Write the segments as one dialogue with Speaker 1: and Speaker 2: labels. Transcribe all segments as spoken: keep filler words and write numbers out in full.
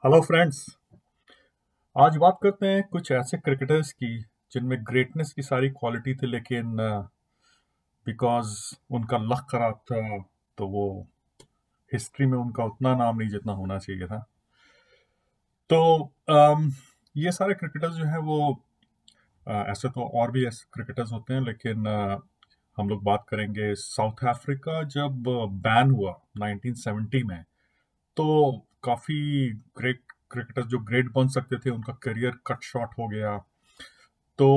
Speaker 1: Hello friends. आज बात करते हैं कुछ ऐसे क्रिकेटर्स की जिनमें ग्रेटनेस की सारी क्वालिटी थी, लेकिन बिकॉज उनका लक खराब था तो वो हिस्ट्री में उनका उतना नाम नहीं जितना होना चाहिए था। तो अम, ये सारे क्रिकेटर्स जो हैं वो अ, ऐसे तो और भी ऐसे क्रिकेटर्स होते हैं, लेकिन अ, हम लोग बात करेंगे साउथ अफ्रीका जब बैन हुआ नाइनटीन सेवेंटी में। तो काफी ग्रेट क्रिकेटर्स जो ग्रेट बन सकते थे उनका करियर कट शॉर्ट हो गया। तो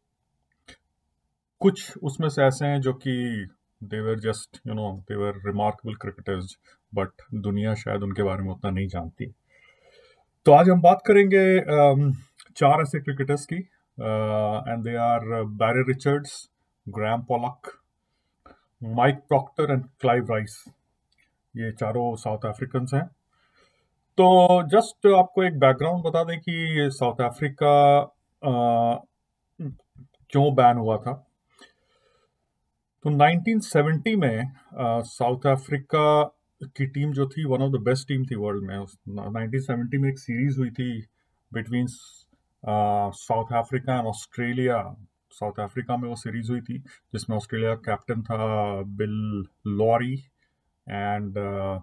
Speaker 1: कुछ उसमें से ऐसे हैं जो कि they were just you know they were remarkable cricketers, but दुनिया शायद उनके बारे में उतना नहीं जानती। तो आज हम बात करेंगे अम, चार ऐसे क्रिकेटर्स की, and they are Barry Richards, Graham Pollock, Mike Procter and Clive Rice. ये चारों साउथ अफ्रीकन हैं। तो जस्ट आपको एक बैकग्राउंड बता दें कि साउथ अफ्रीका अ, क्यों बैन हुआ था। तो नाइनटीन सेवेंटी में साउथ अफ्रीका की टीम जो थी one of the best team थी वर्ल्ड में। उस नाइनटीन सेवेंटी में एक सीरीज हुई थी between South Africa and Australia. South Africa में वो सीरीज हुई थी जिसमें ऑस्ट्रेलिया का कैप्टन था बिल लॉरी, एंड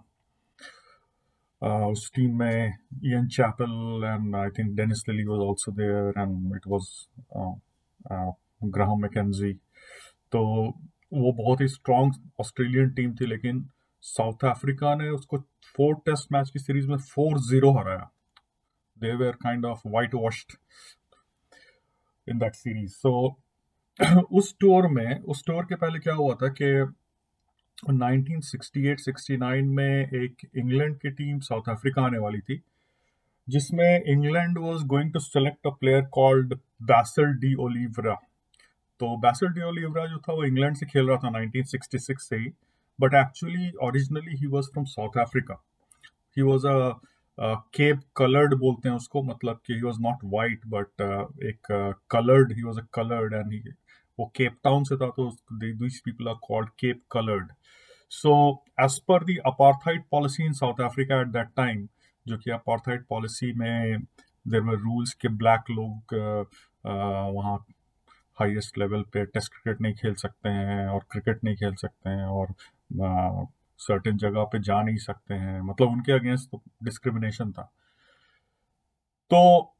Speaker 1: उस टीम में Ian Chappell and I think Dennis Lillee was also there, and it was Graham McKenzie. तो वो बहुत ही स्ट्रांग ऑस्ट्रेलियन टीम थी, लेकिन साउथ अफ्रीका ने उसको फोर टेस्ट मैच की सीरीज में फोर जीरो हराया। They were kind of whitewashed in that series. So उस टूर में उस टूर के पहले क्या हुआ था कि nineteen sixty eight sixty nine में एक इंग्लैंड की टीम साउथ अफ्रीका आने वाली थी, जिसमें England was going to select a player called Basil D'Oliveira. तो बैसिल डी ओलिवरा जो था वो इंग्लैंड से खेल रहा था नाइनटीन सिक्सटी सिक्स से ही, but actually originally he was from South Africa. He was a Cape Coloured बोलते हैं उसको, मतलब कि he was not white but एक coloured, he was a coloured, and he वो केप टाउन से था, तो these people are called Cape Coloured. So as per the apartheid policy in South Africa at that time, जो कि apartheid policy में there were rules के black लोग वहाँ हाईएस्ट लेवल पे टेस्ट क्रिकेट नहीं खेल सकते हैं और क्रिकेट नहीं खेल सकते हैं और सर्टेन जगह पे जा नहीं सकते हैं, मतलब उनके अगेंस्ट तो डिस्क्रिमिनेशन था। तो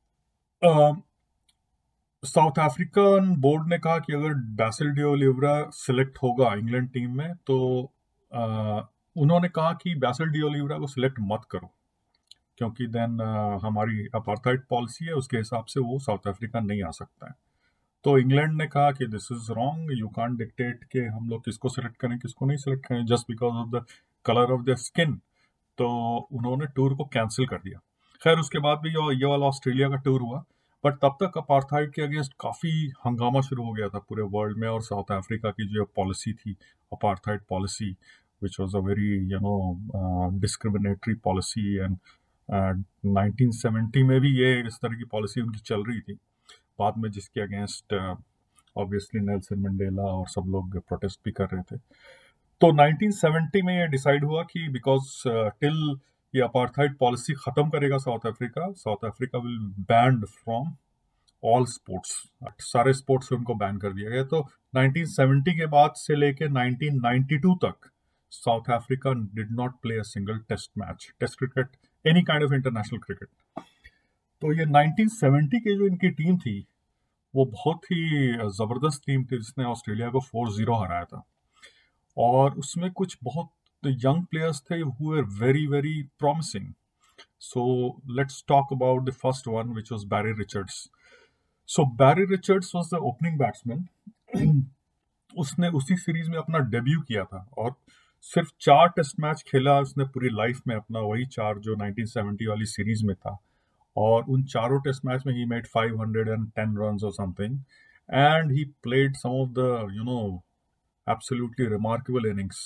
Speaker 1: साउथ अफ्रीकन बोर्ड ने कहा कि अगर बैसिल डी ओलिवरा सिलेक्ट होगा इंग्लैंड टीम में तो uh, उन्होंने कहा कि बैसिल डी ओलिवरा को सिलेक्ट मत करो, क्योंकि देन uh, हमारी अपार्थाइड पॉलिसी है, उसके हिसाब से वो साउथ अफ्रीका नहीं आ सकता है। तो इंग्लैंड ने कहा कि this is wrong, you can't dictate कि हम लोग किसको सिलेक्ट करें किसको नहीं सिलेक्ट करें just because of the colour of the skin. तो उन्होंने टूर को कैंसिल कर दिया। खैर उसके बाद भी ये ये वाला ऑस्ट्रेलिया का टूर हुआ, बट तब तक अपार्थाइड के अगेंस्ट काफी हंगामा शुरू हो गया था पूरे वर्ल्ड में, और साउथ अफ्रीका की जो पॉलिसी थी apartheid policy, which was a very you know discriminatory policy, and nineteen seventy में भी ये इस तरह की पॉलिसी उनकी चल रही थी बाद में, जिसके अगेंस्ट ऑब्वियसली नेल्सन मंडेला और सब लोग प्रोटेस्ट भी कर रहे थे। तो नाइनटीन सेवेंटी में ये डिसाइड हुआ कि बिकॉज टिल ये अपार्थाइड पॉलिसी खत्म करेगा South Africa, South Africa will banned from all sports, सारे स्पोर्ट्स से उनको बैन कर दिया गया। तो नाइनटीन सेवेंटी के बाद से लेके नाइनटीन नाइंटी टू तक South Africa did not play a single test match, test cricket, any kind of international cricket. तो ये नाइनटीन सेवेंटी की जो इनकी टीम थी वो बहुत ही जबरदस्त टीम थी, जिसने ऑस्ट्रेलिया को फोर जीरो हराया था, और उसमें कुछ बहुत यंग प्लेयर्स थे who were very very promising. So let's talk about the first one which was Barry Richards. So Barry Richards was the opening batsman. उसने उसी सीरीज में अपना डेब्यू किया था और सिर्फ चार टेस्ट मैच खेला उसने पूरी लाइफ में अपना, वही चार जो नाइनटीन सेवेंटी वाली सीरीज में था, और उन चारों टेस्ट मैच में ही made five hundred ten runs और something, and he played some of the you know absolutely remarkable innings.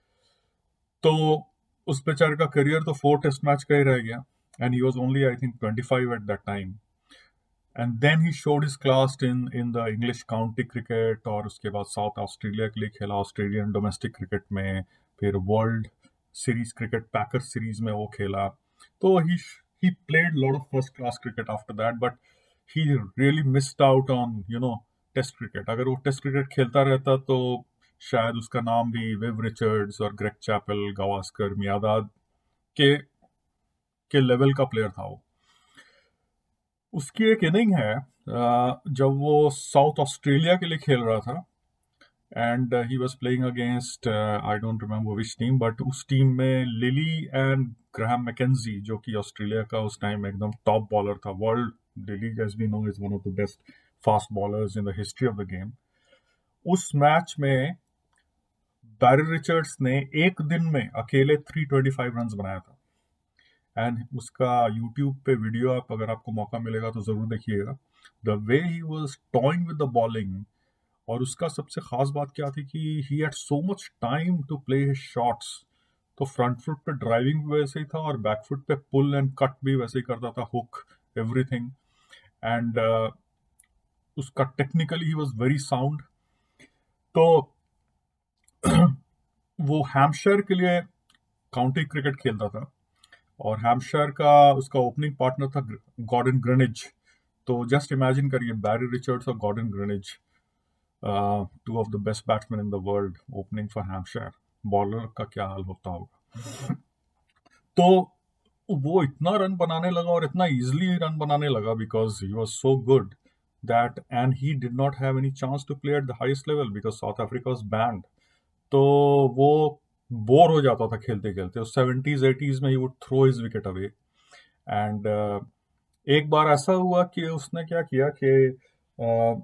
Speaker 1: तो उस बेचारे का करियर तो फोर टेस्ट मैच का ही रह गया, and he was only I think twenty five at that time, and then he showed his class in in the English county cricket, और उसके बाद साउथ ऑस्ट्रेलिया के लिए खेला ऑस्ट्रेलियन डोमेस्टिक क्रिकेट में, फिर world series cricket Packer series में वो खेला। तो he he played a lot of first class cricket after that, but he really missed out on, you know, test cricket. अगर वो टेस्ट क्रिकेट खेलता रहता तो शायद उसका नाम भी विव रिचर्ड्स और ग्रेग चैपल, गावस्कर, मियादाद के के लेवल का प्लेयर था वो. उसकी एक इनिंग है अ, जब वो साउथ ऑस्ट्रेलिया के लिए खेल रहा था, and he was playing against, I don't remember which team, but उस टीम में लिली एंड ग्राहम मैकेंजी, जो कि ऑस्ट्रेलिया का उस टाइम एकदम टॉप बॉलर था. World Lillee as we know is one of the best fast bowlers in the history of the game. उस match में बैरी रिचर्ड्स ने एक दिन में अकेले तीन सौ पच्चीस रन्स बनाया था. एंड उसका यूट्यूब पे वीडियो आप, अगर आपको मौका मिलेगा तो जरूर देखिएगा. The way he was toying with the bowling. और उसका सबसे खास बात क्या थी कि he had so much time to play his shots. तो फ्रंट फुट पे ड्राइविंग भी वैसे ही था और बैक फुट पे पुल एंड कट भी वैसे ही करता था, हुक, एवरीथिंग. एंड उसका technically he was very sound. तो वो हैम्पशायर के लिए काउंटी क्रिकेट खेलता था और हैम्पशायर का उसका ओपनिंग पार्टनर था गॉर्डन ग्रेनिज. तो जस्ट इमेजिन करिए, बैरी रिचर्ड्स और Gordon Greenidge, two of the best batsman in the world, opening for Hampshire. Bowler का क्या हाल होता होगा. तो वो इतना रन बनाने लगा और इतना इजीली रन बनाने लगा because he was so good that, and he did not have any chance to play at the highest level because South Africa was banned. तो वो बोर हो जाता था खेलते खेलते. सेवेंटीज एटीज में he would throw his wicket away. And एक बार ऐसा हुआ कि उसने क्या किया कि uh,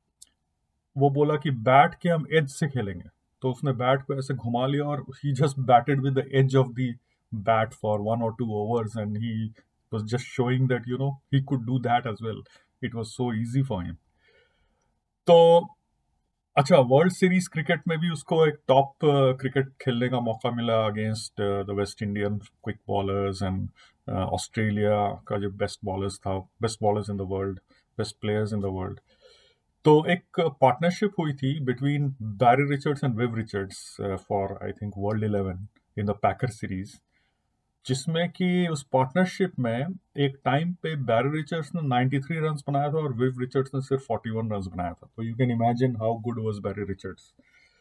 Speaker 1: वो बोला कि बैट के हम एज से खेलेंगे. तो उसने बैट को ऐसे घुमा लिया और he just batted with the edge of the bat for one और two overs and he was just showing that you know he could do that as well. It was so easy for him. तो अच्छा, world series cricket में भी उसको एक top cricket खेलने का मौका मिला against the West Indian quick bowlers and Australia का जो बेस्ट बॉलर्स था, best bowlers in the world, best players in the world. तो एक पार्टनरशिप हुई थी between Barry Richards and Viv Richards for I think World Eleven in the Packer series, जिसमें कि उस पार्टनरशिप में एक टाइम पे बैरी रिचर्ड्स ने तिरानवे रन्स बनाया था और विव रिचर्ड्स ने सिर्फ इकतालीस रन्स बनाया था. तो you can imagine how good was Barry Richards.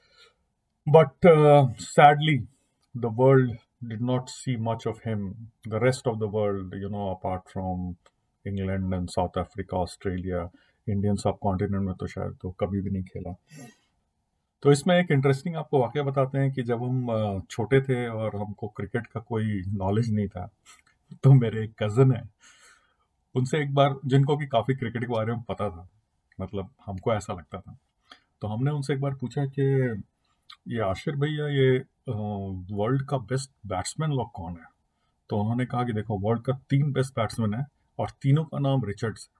Speaker 1: But sadly the world did not see much of him. The rest of the world, you know, apart from England and South Africa, Australia, Indian subcontinent में तो शायद तो कभी भी नहीं खेला. तो इसमें एक इंटरेस्टिंग आपको वाकया बताते हैं कि जब हम छोटे थे और हमको क्रिकेट का कोई नॉलेज नहीं था, तो मेरे एक कज़न है, उनसे एक बार, जिनको कि काफ़ी क्रिकेट के बारे में पता था, मतलब हमको ऐसा लगता था, तो हमने उनसे एक बार पूछा कि ये आशिर भैया, ये वर्ल्ड का बेस्ट बैट्समैन लोग कौन है. तो उन्होंने कहा कि देखो, वर्ल्ड का तीन बेस्ट बैट्समैन है और तीनों का नाम Richards,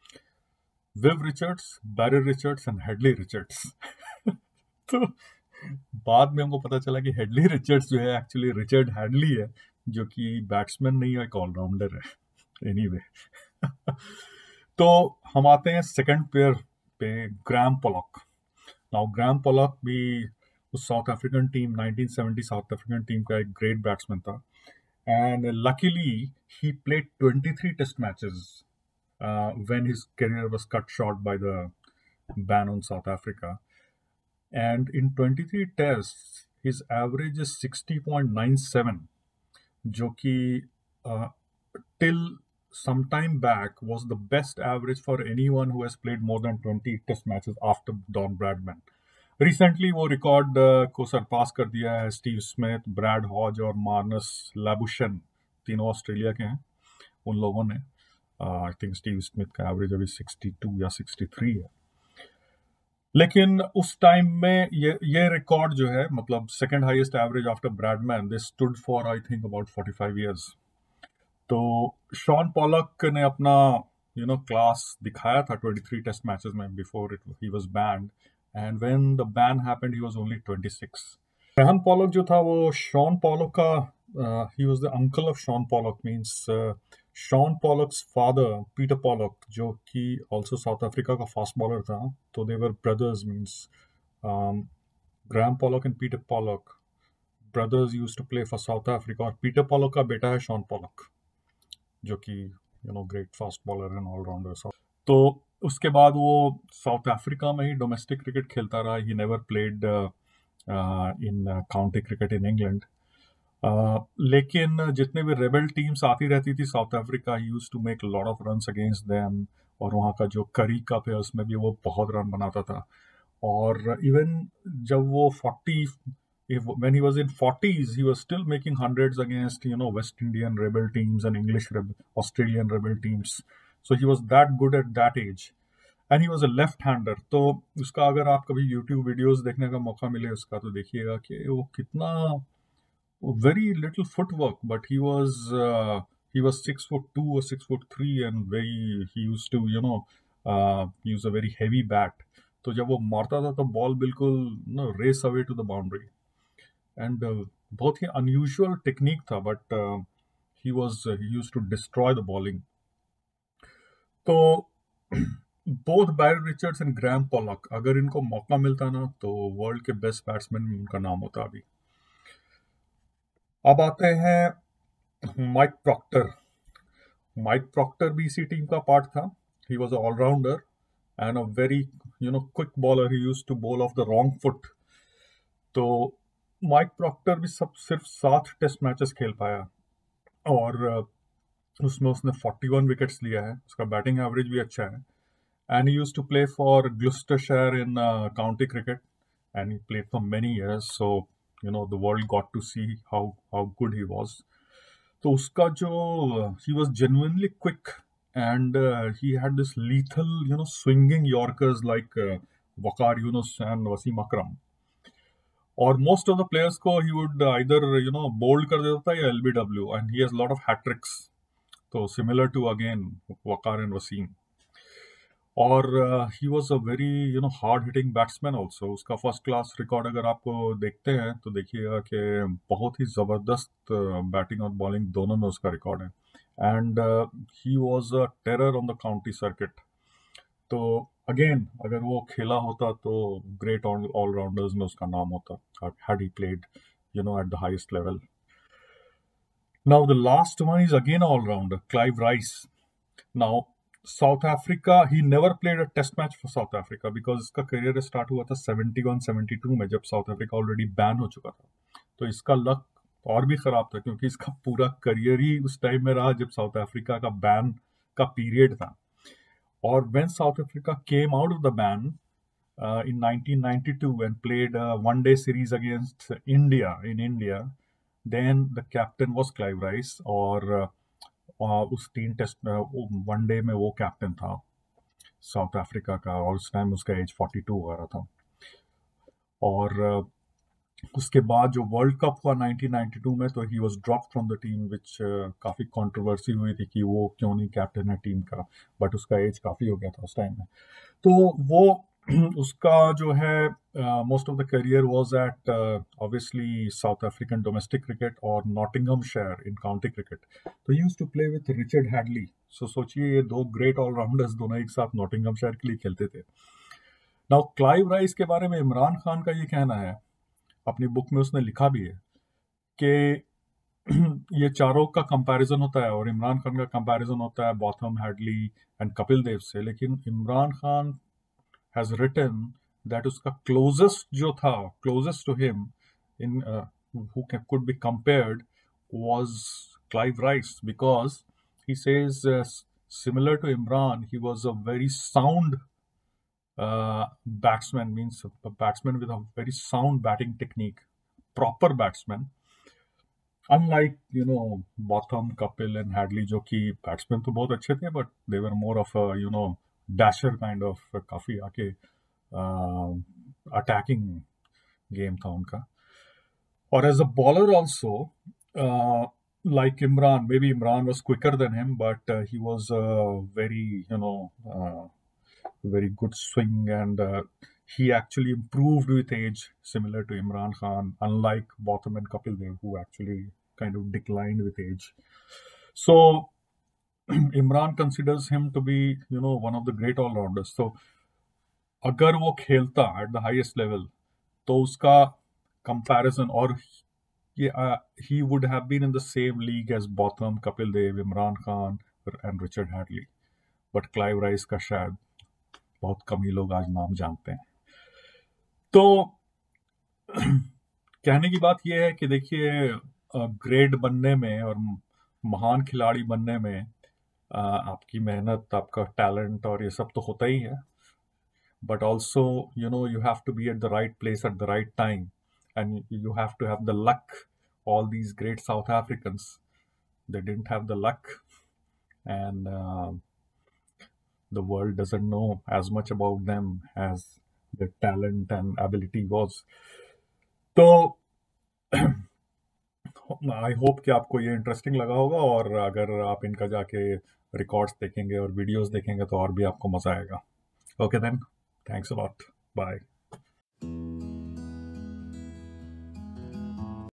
Speaker 1: Viv Richards, Barry Richards and Headley Richards. तो बाद में हमको पता चला कि हेडली रिचर्ड्स जो है एक्चुअली रिचर्ड हैडली है, जो कि बैट्समैन नहीं है, एक ऑलराउंडर है. Anyway anyway. तो हम आते हैं सेकंड प्लेयर पे, Graham Pollock. Now Graham Pollock भी उस South African team, nineteen seventy South African team का एक ग्रेट बैट्समैन था. And luckily he played twenty-three test matches when his career was cut short by the ban on South Africa. And in twenty-three tests, his average is sixty point nine seven, जो कि uh, till some time back was the best average for anyone who has played more than twenty test matches after Don Bradman. Recently वो record uh, को सरपास कर दिया है Steve Smith, bread हॉज और Marnus लाबुशन, तीनों Australia के हैं. उन लोगों ने, आई थिंक स्टीव स्मिथ का एवरेज अभी sixty-two या sixty-three है. लेकिन उस टाइम में ये ये रिकॉर्ड जो है, मतलब second highest average after Bradman, this stood for I think about forty-five years. तो शॉन पॉलक ने अपना यू नो क्लास दिखाया था twenty-three टेस्ट मैचेस में before it he was banned, and when the ban happened he was only twenty-six. Graham Pollock जो था वो Shaun Pollock का, he was the uncle of Shaun Pollock, means Shaun Pollock's father Peter Pollock, जो कि also south Africa का fast bowler था. तो they were brothers, means Graham Pollock and Peter Pollock brothers used to play for South Africa. और Peter Pollock का बेटा है Shaun Pollock. जो कि you know great fast bowler and allrounder. तो उसके बाद वो साउथ अफ्रीका में ही डोमेस्टिक क्रिकेट खेलता रहा। He never played in county cricket in England. लेकिन जितने भी रेबल टीम्स आती रहती थी South Africa, he used to make lot of runs against them. और वहाँ का जो करी कप है उसमें भी वो बहुत रन बनाता था। और इवन जब वो forty when he was in forties, he was still making hundreds against you know West Indian rebel teams and English rebel, Australian rebel teams. So he was that good at that age, and he was a left-hander. तो उसका अगर आप कभी YouTube videos देखने का मौका मिले उसका, तो देखिएगा कि वो कितना very little footwork, but he was uh, he was six foot two or six foot three, and very he used to you know uh, use a very heavy bat. तो जब वो मारता था तो बॉल बिल्कुल no race away to the boundary. And बहुत ही unusual technique था, but he was he used to destroy the bowling. तो both Barry Richards and Graeme Pollock, अगर इनको मौका मिलता ना तो वर्ल्ड के बेस्ट बैट्समैन में उनका नाम होता अभी। अब आते हैं माइक प्रॉक्टर। माइक प्रॉक्टर भी इसी टीम का पार्ट था। He was a allrounder and a very you know quick bowler. He used to bowl off the wrong foot. तो माइक प्रॉक्टर भी सब सिर्फ सात टेस्ट मैचेस खेल पाया, और उसमें उसने इकतालीस विकेट्स लिया है। उसका बैटिंग एवरेज भी अच्छा है। And he used to play for Gloucestershire in county cricket, and he played for many years. So you know the world got to see how how good he was. तो उसका जो he was genuinely quick, and he had this lethal you know swinging yorkers like Waqar Younis and Wasim Akram. और most of the players को he would either you know bowled कर देता था या LBW, and he has lot of hattricks. तो similar to again Waqar and Wasim. और he was a very you know hard hitting batsman also. उसका first class record अगर आपको देखते हैं तो देखिएगा कि बहुत ही ज़बरदस्त बैटिंग और बॉलिंग दोनों में उसका रिकॉर्ड है। And he was a terror on the county circuit. तो अगेन अगर वो खेला होता तो ग्रेट ऑलराउंडर्स में उसका नाम होता, had he played you know at the highest level. Now the last one is again allrounder, Clive Rice. Now South Africa, he never played a test match for South Africa because इसका career start हुआ था seventy one seventy two में, जब South Africa already ban हो चुका था। तो इसका लक और भी खराब था क्योंकि इसका पूरा करियर ही उस टाइम में रहा जब साउथ अफ्रीका का बैन का पीरियड था। और when South Africa came out of the ban uh, in nineteen ninety-two and played a one-day series against India in India, then the captain was Clive Rice, और uh, uh, उस तीन test one day में वो captain था south Africa का, और उस time उसका एज बयालीस हो रहा था। और uh, उसके बाद जो वर्ल्ड कप हुआ नाइनटीन नाइंटी टू में, तो he was drop from the team, which काफ़ी कंट्रोवर्सी हुई थी कि वो क्यों नहीं कैप्टन है टीम का, बट उसका एज काफ़ी हो गया था उस टाइम में। तो वो उसका जो है most of the career was at obviously South African domestic cricket और नॉटिंघमशायर इन काउंटी क्रिकेट। तो he used to play with Richard Hadlee. सो सोचिए ये दो ग्रेट ऑलराउंडर्स दोनों एक साथ नॉटिंघमशायर के लिए खेलते थे। नाउ क्लाइव राइस के बारे में इमरान खान का ये कहना है, अपनी बुक में उसने लिखा भी है कि ये चारों का कंपैरिजन होता है और इमरान खान का कंपैरिजन होता है Botham, Hadlee and Kapil Dev से। लेकिन Imran Khan has written that उसका क्लोजेस्ट जो था, closest to him in who could be compared was Clive Rice, because he says similar to Imran he was a very sound uh, batsman, means a batsman with a very sound batting technique, proper batsman, unlike you know Botham, Kapil and Hadley, जो कि batsmen तो बहुत अच्छे थे, but they were more of a you know dasher kind of, काफी आके uh, attacking game था उनका। और as a bowler also, uh, like Imran, maybe Imran was quicker than him, but uh, he was uh, very you know uh, very good swing, and uh, he actually improved with age, similar to Imran Khan, unlike Botham and Kapil Dev, who actually kind of declined with age. So Imran considers him to be you know one of the great all-rounders. So अगर वो खेलता at the highest level तो उसका comparison, और Yeah, uh, he would have been in the same league as Botham, Kapil Dev, Imran Khan and Richard Hadley. But Clive Rice का शायद बहुत कम ही लोग आज नाम जानते हैं। तो कहने की बात यह है कि देखिए, ग्रेट बनने में और महान खिलाड़ी बनने में अ, आपकी मेहनत, आपका टैलेंट और ये सब तो होता ही है, but also, you know, you have to be at the right place at the right time, and you have to have the luck. All these great South Africans, they didn't have the luck, and uh, the world doesn't know as much about them as their talent and ability was. तो I hope कि आपको ये interesting लगा होगा, और अगर आप इनका जाके रिकॉर्ड्स देखेंगे और वीडियोस देखेंगे तो और भी आपको मजा आएगा। Okay then, thanks a lot, bye.